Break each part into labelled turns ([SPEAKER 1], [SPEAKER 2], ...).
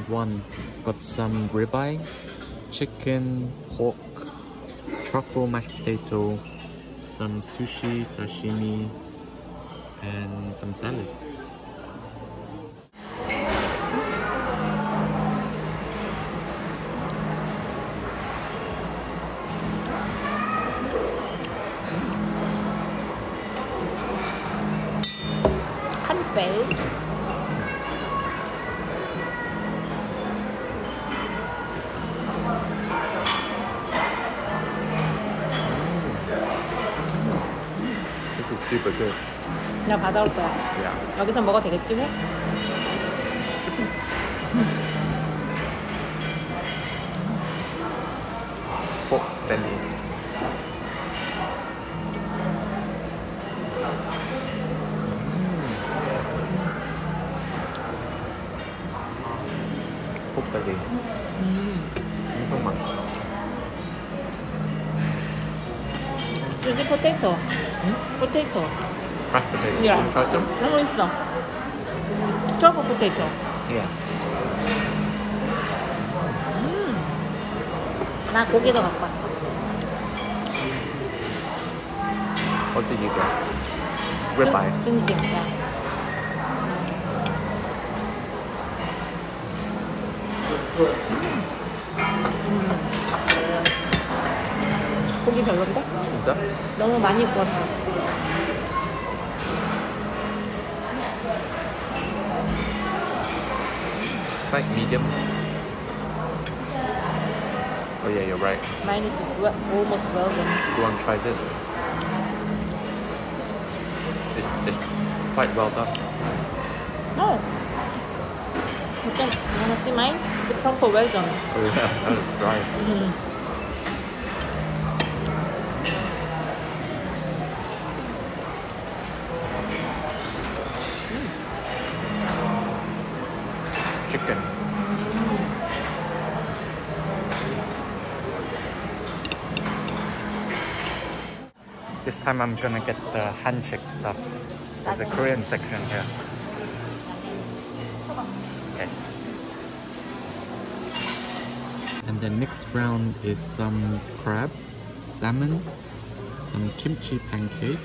[SPEAKER 1] one. Got some ribeye, chicken, pork, truffle mashed potato, some sushi, sashimi, and some salad.
[SPEAKER 2] This is super good.
[SPEAKER 3] 나 받아올 거야.
[SPEAKER 2] Yeah.
[SPEAKER 3] 여기서 먹어도 되겠지 뭐?
[SPEAKER 2] Pork belly. Pork belly. 엄청 맛있어.
[SPEAKER 3] Is it potato? Potato.
[SPEAKER 2] Mashed potato.
[SPEAKER 3] Yeah.
[SPEAKER 2] You tried them?
[SPEAKER 3] 너무 있어. truffle potato.
[SPEAKER 2] Yeah.
[SPEAKER 3] 나 고기도 갖고 왔어.
[SPEAKER 2] What did you get? Ribeye.
[SPEAKER 3] 등심이야. 고기 별론데?
[SPEAKER 2] 진짜?
[SPEAKER 3] 너무 많이 구웠어.
[SPEAKER 2] It's like medium. Oh yeah, you're right.
[SPEAKER 3] Mine is almost well done.
[SPEAKER 2] You want to try this? It's quite well done.
[SPEAKER 3] No. You wanna see mine? The proper well done.
[SPEAKER 2] Oh yeah, that is dry. Chicken. This time I'm gonna get the handshake stuff. There's a Korean section here. Okay.
[SPEAKER 1] And the next round is some crab, salmon, some kimchi pancake,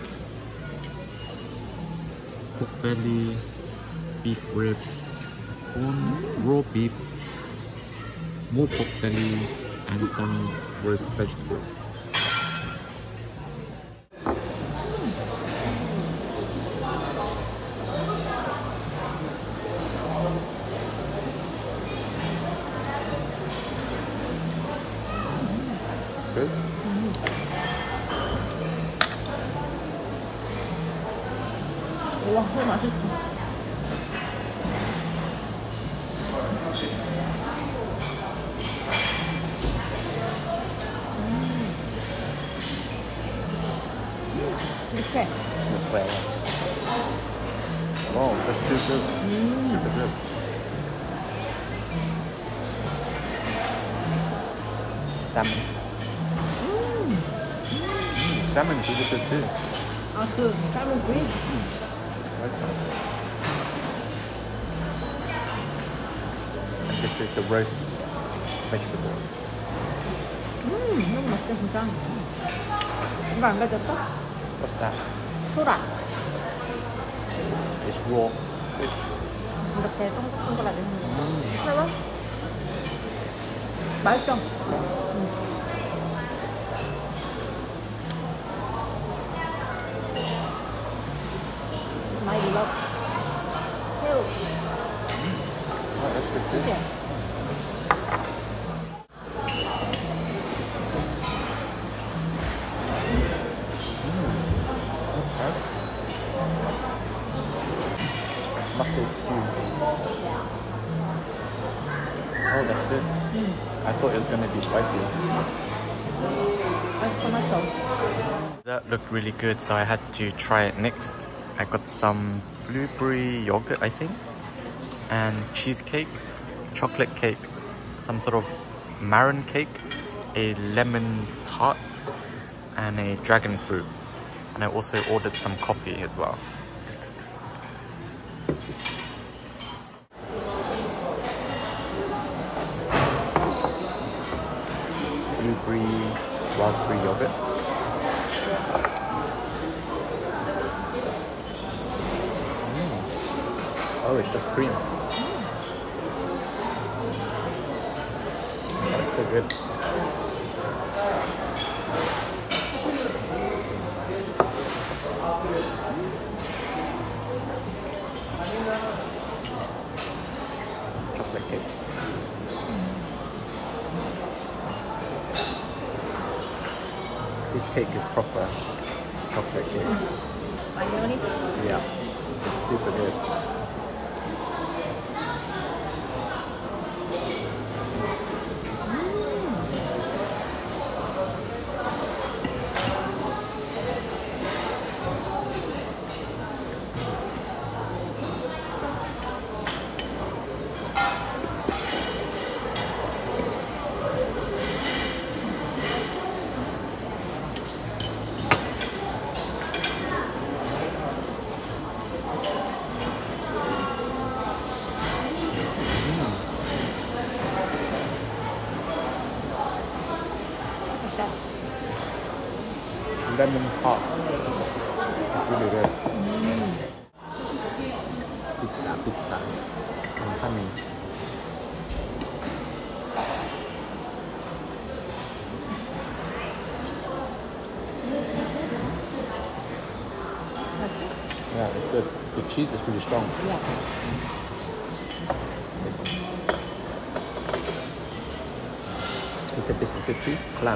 [SPEAKER 1] pork belly, beef ribs, raw beef, more pork belly, and some roast vegetable.
[SPEAKER 2] Good?
[SPEAKER 3] 와, 너무 맛있어. 이렇게.
[SPEAKER 2] Well. Wow, that's too good. Super good. Salmon. Salmon is really good too.
[SPEAKER 3] 아, 그 삶은 구이?
[SPEAKER 2] And this is the roast vegetable.
[SPEAKER 3] 너무 맛있다 진짜. 이거 안 가졌어?
[SPEAKER 2] What's that?
[SPEAKER 3] 소라.
[SPEAKER 2] It's raw fish.
[SPEAKER 3] 이렇게 동글동글하게 하는 거. 해봐. 맛있어. 많이 눌러. 새우.
[SPEAKER 2] Oh, that's good too.
[SPEAKER 3] 그치?
[SPEAKER 2] Mussel stew. Oh, that's good. I thought it was going to be spicier.
[SPEAKER 3] 맛있어, 맛있어.
[SPEAKER 1] That looked really good, so I had to try it next. I got some blueberry yogurt, I think, and cheesecake, chocolate cake, some sort of marron cake, a lemon tart, and a dragon fruit. And I also ordered some coffee as well. blueberry, raspberry yogurt. Oh, it's just cream. That's so good. Chocolate cake. This cake is proper chocolate cake. Yeah, it's super good. Lemon hot. It's really good. Pizza. And honey. Yeah, it's good. The cheese is really strong.
[SPEAKER 3] Yeah.
[SPEAKER 1] He said this is good too. Clam.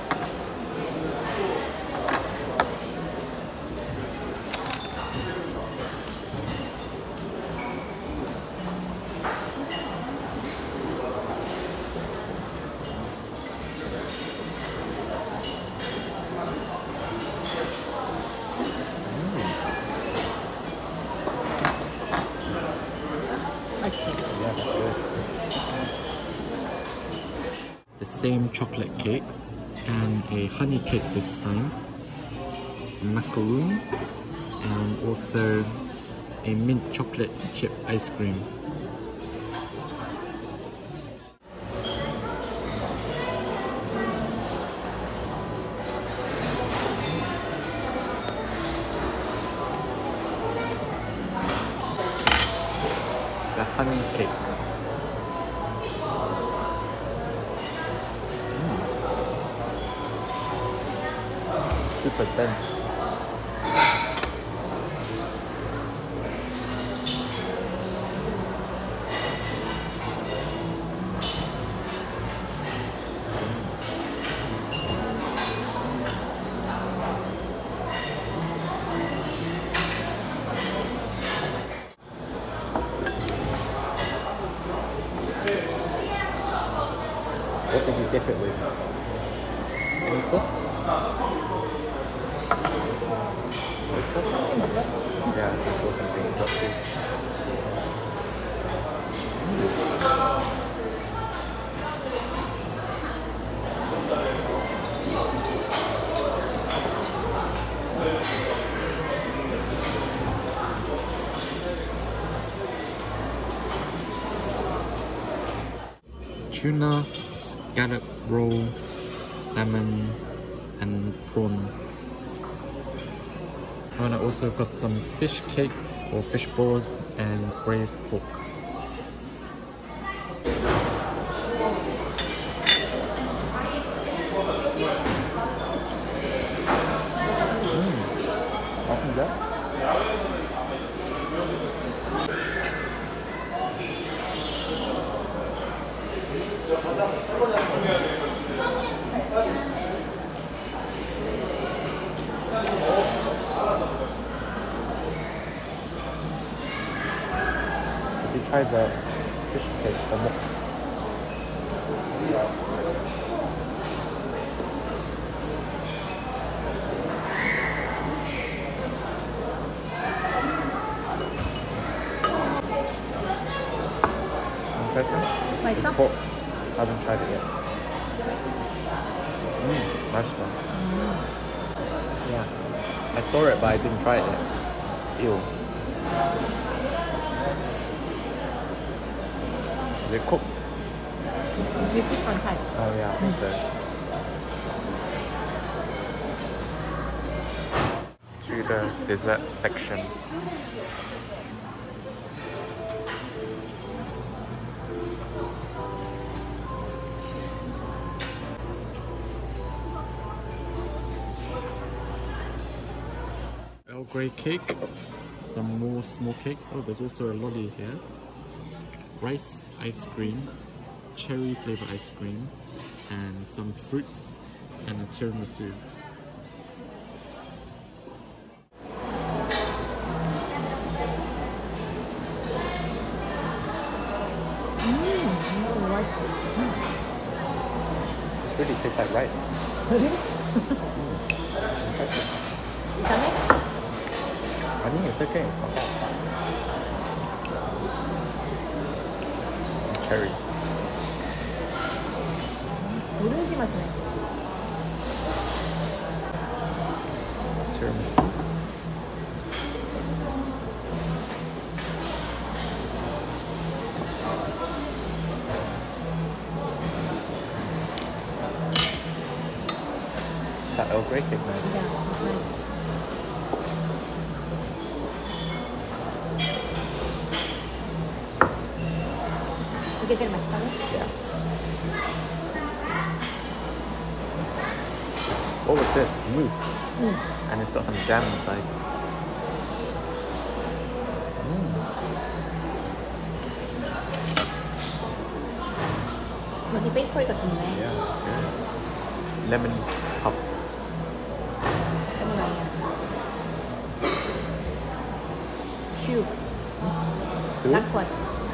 [SPEAKER 1] Yeah, that's good. The same chocolate cake and a honey cake this time, macaroon, and also a mint chocolate chip ice cream. The honey cake. Super dense. What did you dip it with? Any sauce? Soy sauce? Yeah, the sauce I'm thinking about too. Tuna, scallop roll, salmon, and prawn. And I also got some fish cake or fish balls and braised pork. Open that. Did you try the fish cake or not? Interesting? It's pork. I haven't tried it yet. Nice one. Yeah. I saw it but I didn't try it yet. Ew. Is it cooked?
[SPEAKER 3] You stick on type.
[SPEAKER 1] Oh yeah, I think so. the dessert section. Earl Grey cake, some more small cakes. Oh, there's also a lolly here. Rice ice cream, cherry flavor ice cream, and some fruits and a tiramisu. This really tastes like rice. Interesting. I think it's okay. It's not bad. Cherry.
[SPEAKER 3] 오렌지 맛이네.
[SPEAKER 1] Tiramisu. That Earl Grey cake, man.
[SPEAKER 3] Yeah, it's nice. 이게 제일 맛있다고?
[SPEAKER 1] Yeah. What was this? Mousse. And it's got some jam inside.
[SPEAKER 3] 여기 베이커리가 좋네.
[SPEAKER 1] Yeah, it's good. Lemon puff.
[SPEAKER 3] lemon 아니야. 슈.
[SPEAKER 1] Food?
[SPEAKER 3] Black one.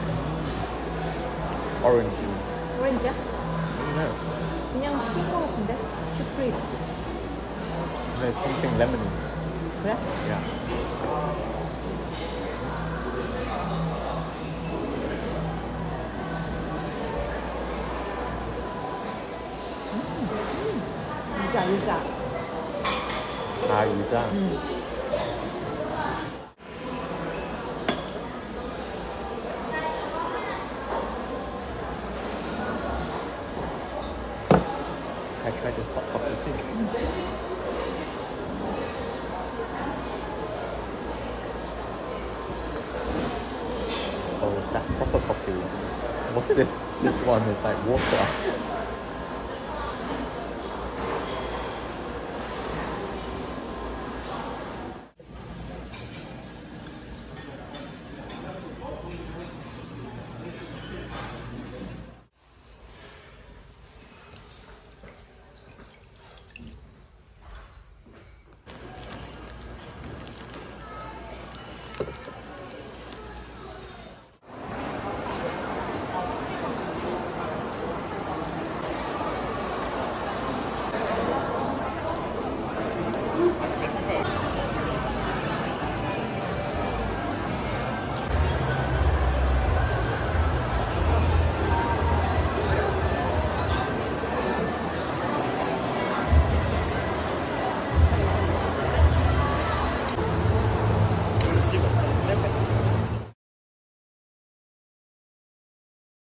[SPEAKER 1] Orange.
[SPEAKER 3] 오렌지야?
[SPEAKER 1] I don't know.
[SPEAKER 3] 그냥 슈거 같은데? 슈크림.
[SPEAKER 1] There's something lemony.
[SPEAKER 3] 그래?
[SPEAKER 1] Yeah.
[SPEAKER 3] 유자.
[SPEAKER 1] 아, 유자. I tried this hot coffee too. Oh, that's proper coffee. What's this? This one is like water.